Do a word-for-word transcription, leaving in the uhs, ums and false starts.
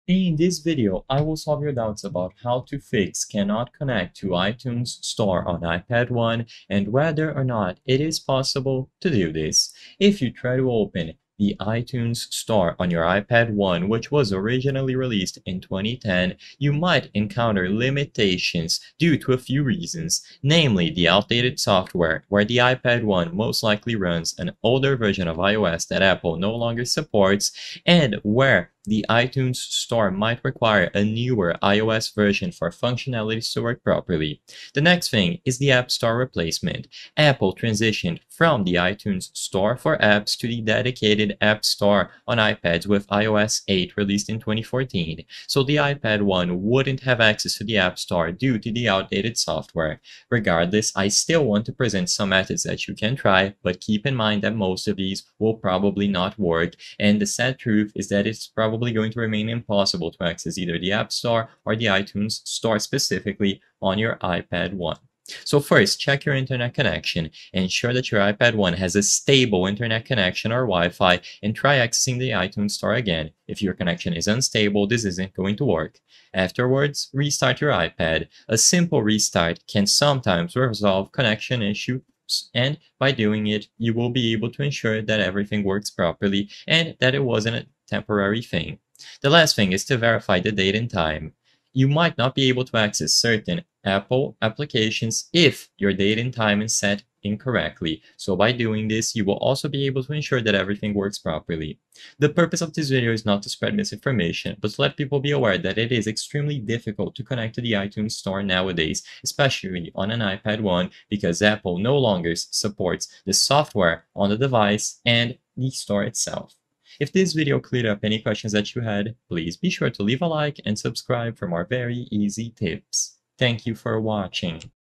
In this video, I will solve your doubts about how to fix cannot connect to iTunes Store on iPad one and whether or not it is possible to do this. If you try to open the iTunes Store on your iPad one, which was originally released in twenty ten, you might encounter limitations due to a few reasons, namely the outdated software, where the iPad one most likely runs an older version of iOS that Apple no longer supports, and where the iTunes Store might require a newer iOS version for functionalities to work properly. The next thing is the App Store replacement. Apple transitioned from the iTunes Store for apps to the dedicated App Store on iPads with iOS eight released in twenty fourteen, so the iPad one wouldn't have access to the App Store due to the outdated software. Regardless, I still want to present some methods that you can try, but keep in mind that most of these will probably not work, and the sad truth is that it's probably going to remain impossible to access either the App Store or the iTunes Store specifically on your iPad one. So first, check your internet connection. Ensure that your iPad one has a stable internet connection or Wi-Fi, and try accessing the iTunes Store again. If your connection is unstable, this isn't going to work. Afterwards, restart your iPad. A simple restart can sometimes resolve connection issues, and by doing it, you will be able to ensure that everything works properly and that it wasn't a temporary thing. The last thing is to verify the date and time. You might not be able to access certain Apple applications if your date and time is set incorrectly. So by doing this, you will also be able to ensure that everything works properly. The purpose of this video is not to spread misinformation, but to let people be aware that it is extremely difficult to connect to the iTunes Store nowadays, especially on an iPad one, because Apple no longer supports the software on the device and the store itself. If this video cleared up any questions that you had, please be sure to leave a like and subscribe for more very easy tips. Thank you for watching.